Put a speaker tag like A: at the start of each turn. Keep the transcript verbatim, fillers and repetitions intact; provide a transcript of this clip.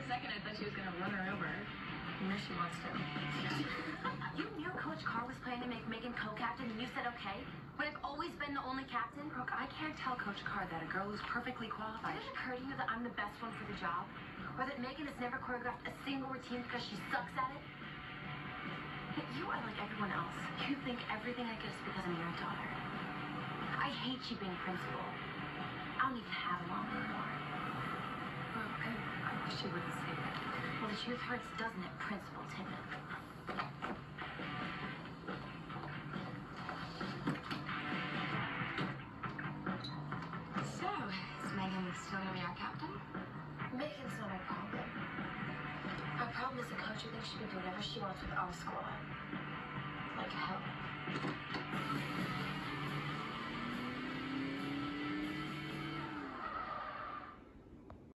A: second, I thought she was going to run her over. I know she wants to.
B: You knew Coach Carr was planning to make Megan co-captain, and you said okay? But I've always been the only captain?
C: Brooke, I can't tell Coach Carr that a girl who's perfectly qualified.
B: Did it occur to you that I'm the best one for the job? Or that Megan has never choreographed a single routine because she sucks at it? You are like everyone else. You think everything I get is because I'm your daughter. I hate you being principal. I don't even have a mom anymore.
C: Brooke, I, I wish you wouldn't say that.
B: Well, the truth hurts, doesn't it, Principal Tippett?
A: So, is Megan still going to be our captain?
B: Megan's not our problem. Our problem is the coach who thinks she can do whatever she wants with our squad. Like hell.